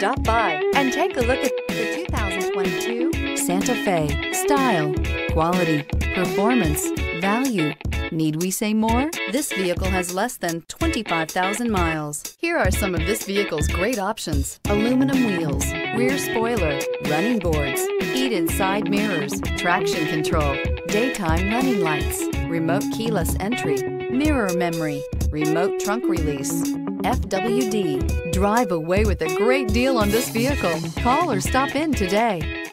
Stop by and take a look at the 2022 Santa Fe. Style, quality, performance, value. Need we say more? This vehicle has less than 25,000 miles. Here are some of this vehicle's great options: aluminum wheels, rear spoiler, running boards, heated side mirrors, traction control, daytime running lights, remote keyless entry, mirror memory, remote trunk release, FWD. Drive away with a great deal on this vehicle. Call or stop in today.